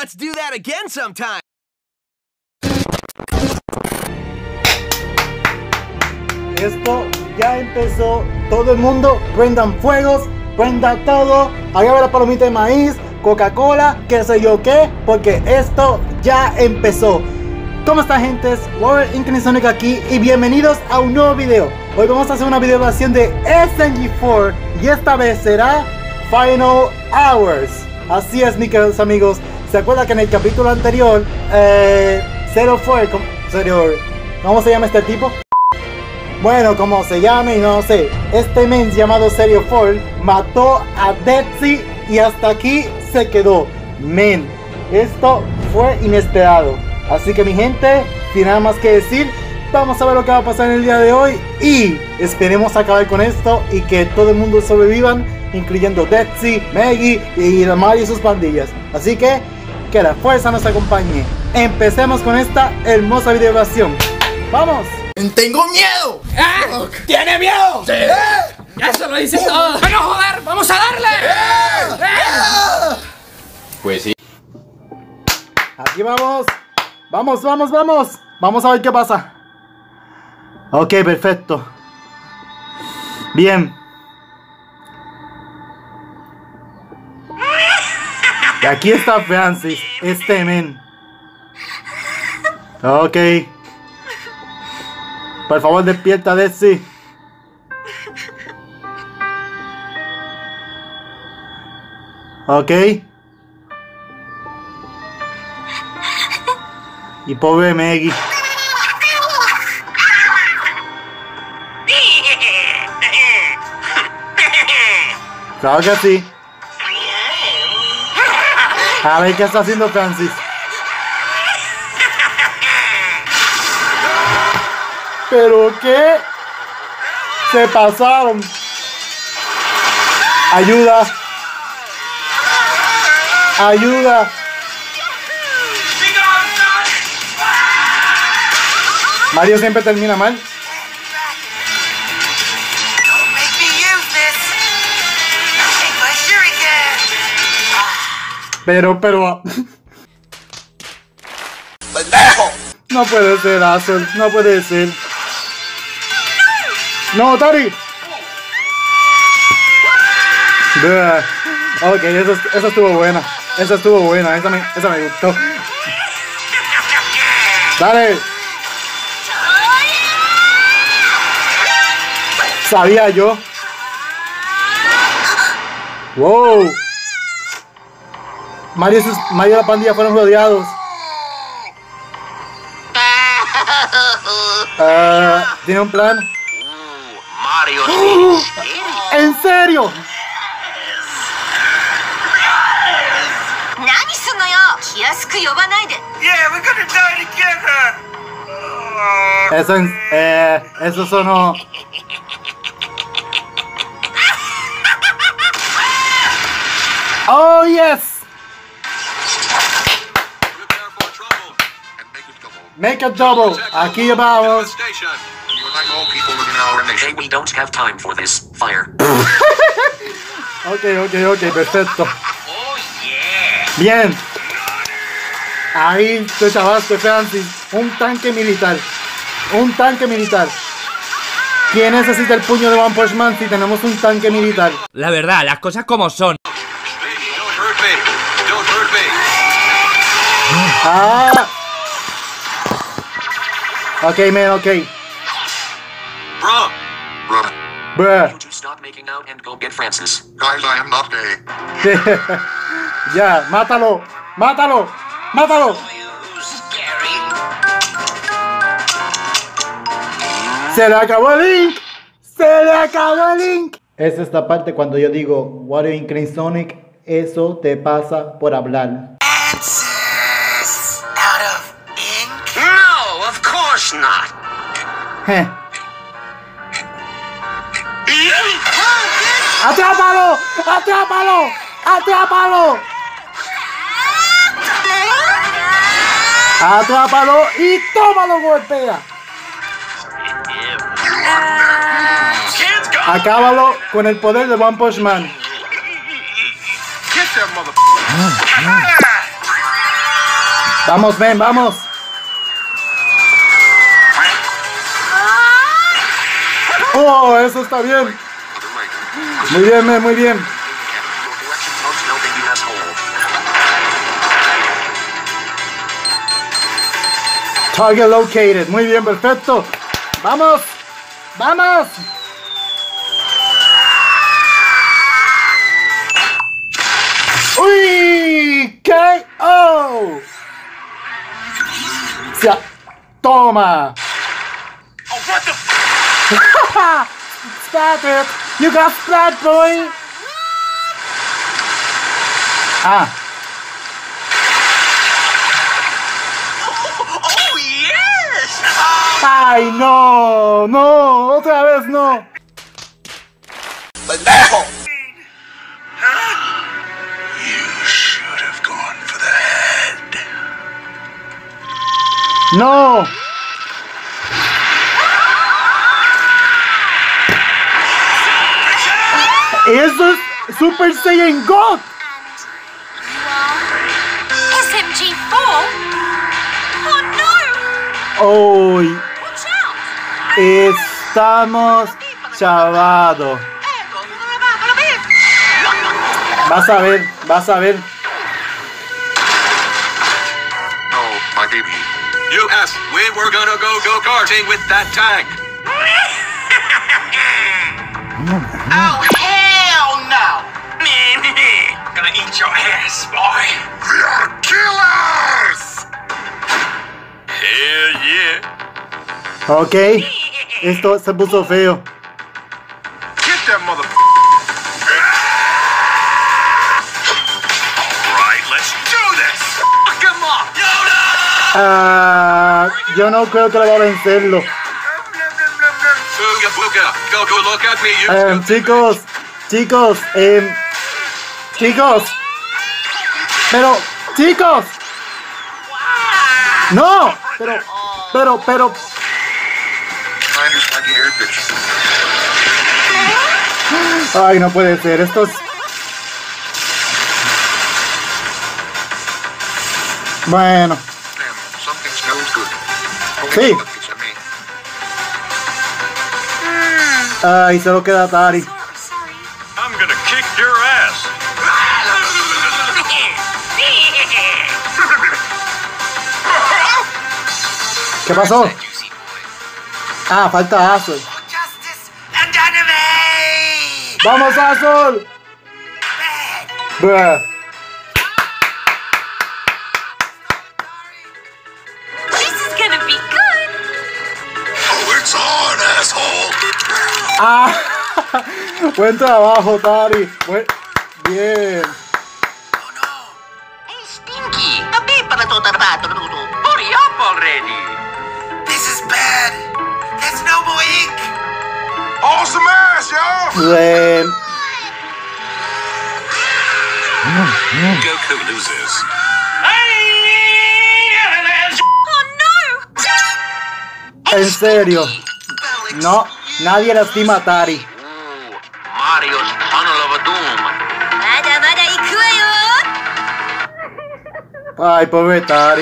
Let's do that again sometime. Esto ya empezó. Todo el mundo, prendan fuegos, prendan todo. Agarra la palomita de maíz, Coca-Cola, qué sé yo qué, porque esto ya empezó. ¿Cómo está, gente? Es Warrior Inclinsonic aquí y bienvenidos a un nuevo video. Hoy vamos a hacer una videograbación de SNG4 y esta vez será Final Hours. Así es, mis queridos amigos. ¿Se acuerdan que en el capítulo anterior, ¿cómo se llama este tipo? Bueno, como se llame, no sé. Este men llamado Serio 4 mató a Deadsy y hasta aquí se quedó. Men, esto fue inesperado. Así que, mi gente, sin nada más que decir, vamos a ver lo que va a pasar en el día de hoy. Y esperemos acabar con esto y que todo el mundo sobrevivan, incluyendo Deadsy, Maggie y Mario y sus pandillas. Así que la fuerza nos acompañe. Empecemos con esta hermosa videograbación. ¡Vamos! ¡Tengo miedo! ¿Tiene miedo? ¡Sí! ¡Ya se lo dice todo! ¡Bueno, joder! ¡Vamos a darle! Pues sí. Aquí vamos. Vamos, vamos, vamos. Vamos a ver qué pasa. Ok, perfecto. Bien. Y aquí está Francis, este men. Ok. Por favor, despierta, Deadsy. Ok. Y pobre Maggie. Claro que sí. A ver qué está haciendo Francis. ¿Pero qué? Se pasaron. Ayuda. Ayuda. Mario siempre termina mal. Pero no puede ser, Azul, no puede ser. No, Tori. Ok, esa estuvo buena. Esa estuvo buena, esa me gustó. Dale. Sabía yo. Wow. Mario y la pandilla fueron rodeados. ¿Tiene un plan? ¿En serio? Eso sonó. Oh, yes. Make a double. Aquí vamos. Hey, we don't have time for this. Fire. Ok, perfecto. Bien. Ahí te chavaste, Francis. Un tanque militar. Un tanque militar. ¿Quién necesita el puño de One Punch Man si tenemos un tanque militar? La verdad, las cosas como son. Ah. Ok, man, ok. Bruh. You two stop making out and go get Francis. Guys, I am not gay. Ya, mátalo. Mátalo. Mátalo. Se le acabó el link. Se le acabó el link. Es esta parte cuando yo digo Warrior Inclinsonic. Eso te pasa por hablar. No, of course not. ¡Atrápalo! ¡Atrápalo! ¡Atrápalo! ¡Atrápalo! ¡Y tómalo, golpea! Acábalo con el poder de One Punch Man. Vamos, ven, vamos. Oh, eso está bien. Muy bien, men, muy bien. Target located. Muy bien, perfecto. Vamos. Vamos. Uy, KO. Ya. Toma. Oh, what the Splat it. You got splat, boy. Ah. Oh, yes! Ay, no, no, otra vez no. ¡Pendejo! You should have gone for the head. No. Eso es Super Saiyan God. SMG4? Oh no! Hoy Watch out! estamos chavados. Vas a ver, vas a ver. Oh, my baby. You asked when we're gonna go-karting with that tank. Oh, hell no! Gonna eat your ass, boy. We are killers! Hell yeah. Ok, esto se puso feo. Get that mother. Alright, let's do this! Come on! Yoda! Yo no creo que le va a vencerlo. Booga booga. Go look at me, you Chicos, chicos, chicos. Pero, chicos. No, pero. I understand you here, bitch. Ay, no puede ser. Esto es. Bueno, Damn, something smells good. Sí. It's a me. ay, se lo queda Atari. Sorry. I'm gonna kick your ass. ¿Qué pasó? Ah, falta Azul. Justice and anime! ¡Vamos, Azul! Bruh. This is gonna be good! Oh, it's on, asshole! Ah, buen trabajo, Tari. Bien. Oh no! Hey, Stinky! Gabi pa na to tarbato na to. Hurry up already! This is bad! That's no more ink! Awesome ass, y'all! Bien. Goku loses. Oh no! En serio. No, nadie lastima a Tari. Mario's Tunnel of Doom. Mada mada ikuwa yo! Ay, pobre Tari.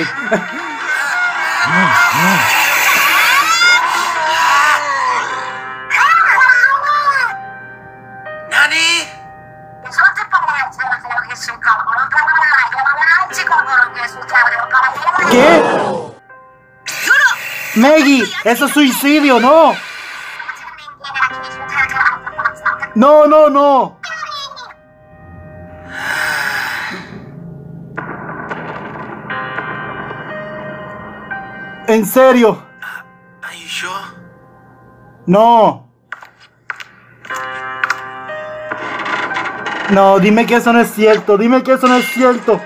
Nani? ¿Qué? Maggie, eso es suicidio, no. No, no, no. En serio. Are you sure? No. No, dime que eso no es cierto. Dime que eso no es cierto.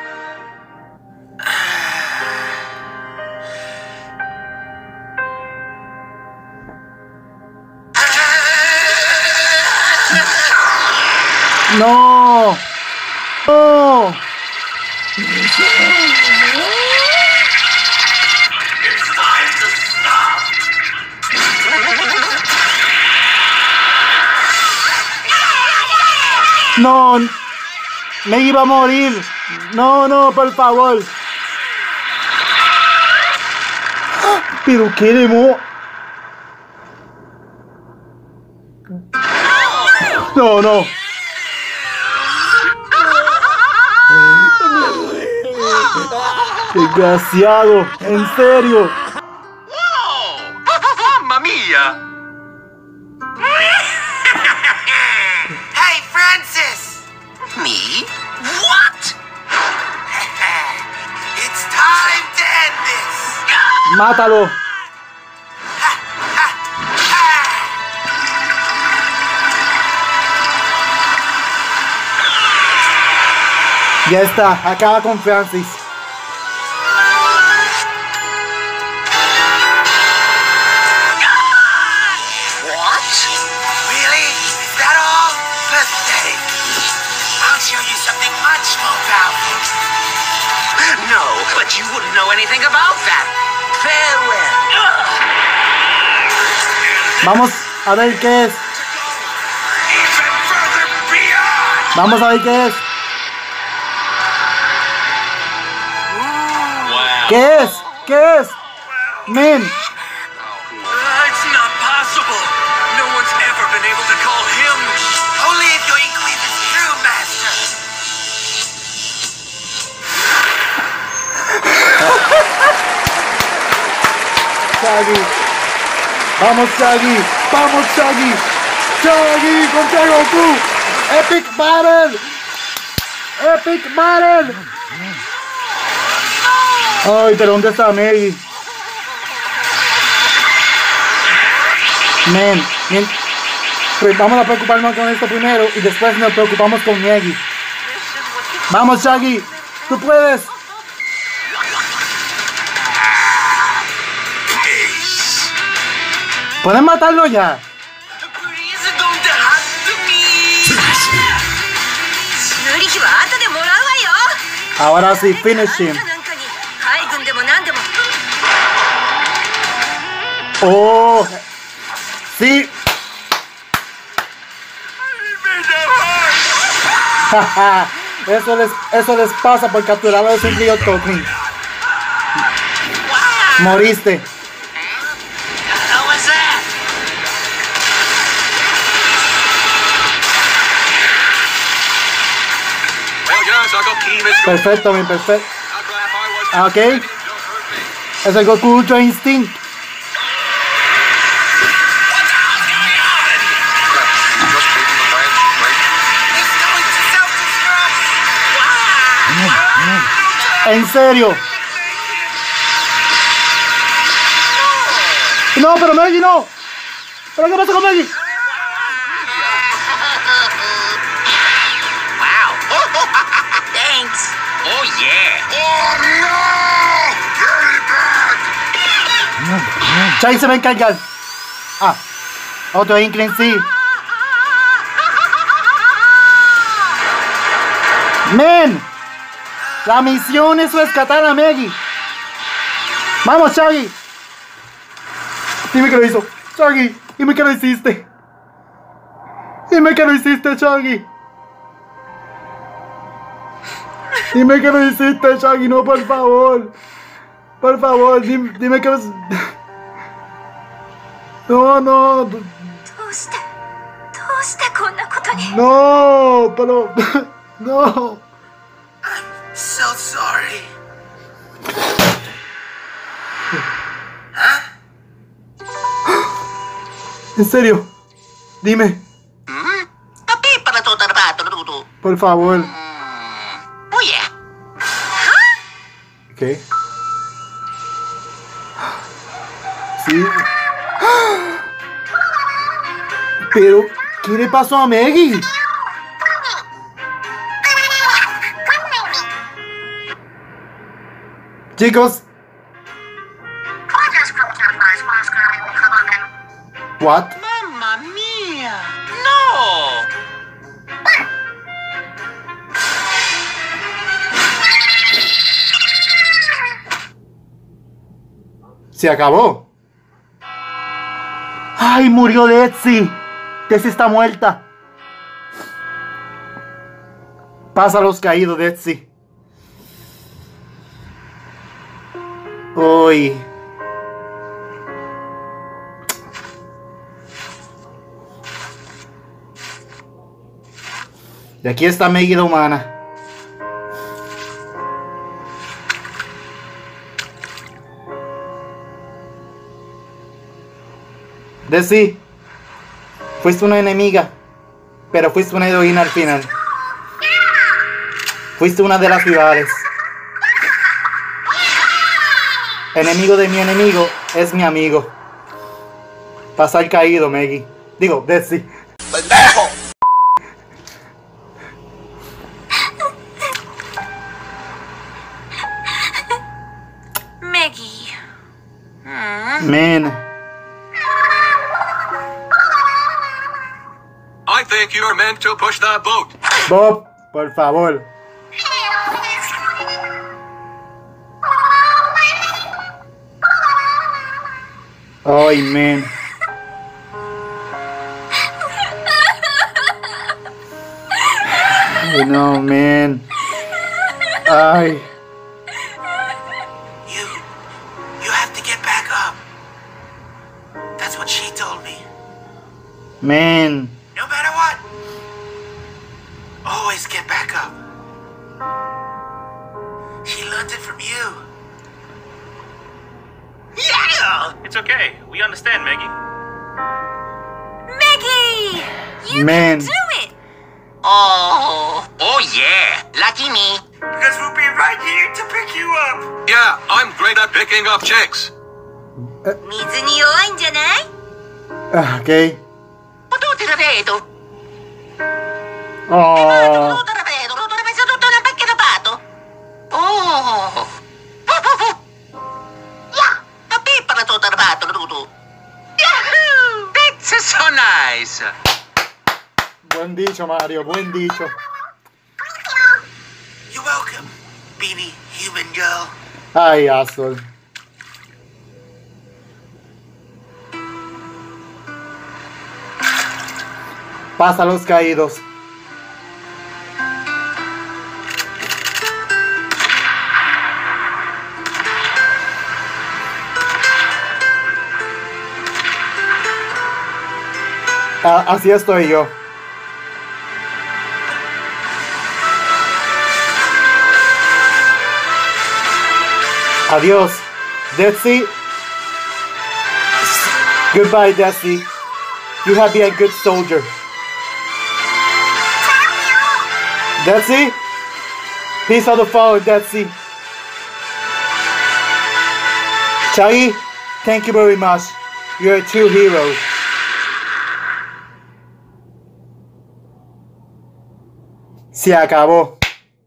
No. No. No. Me iba a morir. No, no, por favor. Pero qué demo. No, no. Desgraciado, en serio. Wow! Mamma mia! Hey, Francis! Me? What? It's time to end this! Mátalo. Ya está, acaba con Francis. What? Really? Is that all? Pathetic. I'll show you something much more powerful. No, but you wouldn't know anything about that. Farewell. Vamos a ver qué es. Even further beyond! Vamos a ver qué es. Wow. ¿Qué es? ¿Qué es? Men. It's not possible. No one's ever been able to call him. Only if your Inkweave is true, Master. Shaggy. Vamos, Shaggy. Vamos, Shaggy. Shaggy contra Goku. Epic Battle. Epic Battle. Ay, pero ¿dónde está Maggie? Men, pues vamos a preocuparnos con esto primero y después nos preocupamos con Maggie. Vamos, Shaggy. Tú puedes. ¿Pueden matarlo ya? Please don't have to me. 修理費は後でもらうわよ。 Ahora sí, finish him. なんかに海軍でもなんでも。 Oh, sí. Eso les pasa por capturar a ese río Token. Moriste. How was that? Well, yes, I got keen. It's Perfecto, mi perfecto. How glad I was. Ah, ok. Don't hurt me. Es el Goku Ultra Instinct. Just taking the branch, right? It's going to self-destruct! En serio. No, pero Maggie no. ¿Pero qué pasa con Maggie? Wow. Thanks. Oh yeah. Oh no! Very bad! Shaggy se va a encargar. Ah, otro Inkling, sí. Men, la misión es rescatar a Maggie. Vamos, Shaggy. Dime que lo hizo. Shaggy, dime que lo hiciste. Dime que lo hiciste, Shaggy. Dime que lo hiciste, Shaggy. No, por favor. Por favor, dime que lo... No, no. どうしてこんなことに。 No, pero... No. So sorry. En serio. Dime, Tapi para to trabaho to. por favor. Oh yeah. ¿Qué? Sí. Pero, ¿qué le pasó a Maggie? Chicos. What? Mamma mia. No. Se acabó. ¡Ay, murió Detsy! Detsy está muerta. Pasa los caídos, Detsy. Uy. Y aquí está Meggy la humana. Desi, fuiste una enemiga, pero fuiste una heroína al final. Fuiste una de las rivales. Enemigo de mi enemigo es mi amigo. Pasar caído, Meggy. Digo, Desi. ¡Pendejo! Meggy. Man. I think you're meant to push that boat. Bob, por favor. Ay, man. Ay, no, man. Ay. You have to get back up. That's what she told me. Man. No matter what, always get back up. She learned it from you. Yeah! It's okay. We understand, Meggy. Meggy! You Man. can do it! Oh yeah, lucky me. Because we'll be right here to pick you up. Yeah, I'm great at picking up chicks. 水に弱いんじゃない？ Ah, ok. Tutti la vedo. Oh. Tutta la vedo, non dovrebbe essere tutto un pacchino pato. Oh. Yeah, a pippa la tutta la pato, Dudu. Yahoo! That's so nice. Buen dicho, Mario, buen dicho. You're welcome, beanie human girl. Ay, Azul. Pasa los caídos. Ah, así estoy yo. Adiós, Desi. Goodbye, Desi. You have been a good soldier. Desi? Peace on the phone, Desi. Chagi, thank you very much. You're a true hero. Se acabó.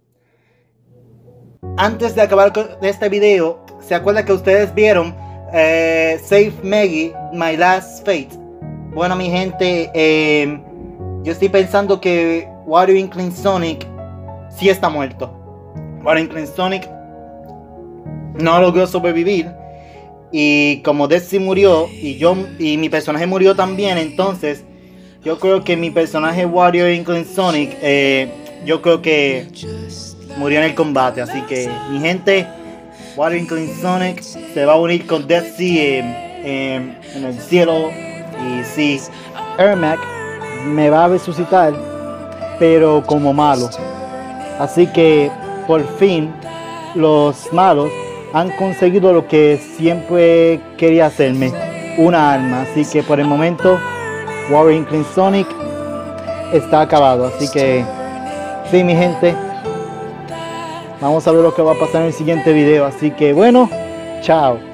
Antes de acabar con este video, ¿se acuerdan que ustedes vieron Save Meggy, My Last Fate? Bueno, mi gente, yo estoy pensando que Wario Inkling Sonic sí está muerto. Wario Inkling Sonic no logró sobrevivir. Y como Desi murió y mi personaje murió también, entonces yo creo que mi personaje Wario Inkling Sonic, yo creo que murió en el combate. Así que mi gente, Wario Inkling Sonic se va a unir con Desi en el cielo. Y sí, Ermac me va a resucitar, pero como malo. Así que por fin los malos han conseguido lo que siempre quería hacerme, una arma. Así que por el momento Wario Inkling Sonic está acabado. Así que sí, mi gente, vamos a ver lo que va a pasar en el siguiente video. Así que bueno, chao.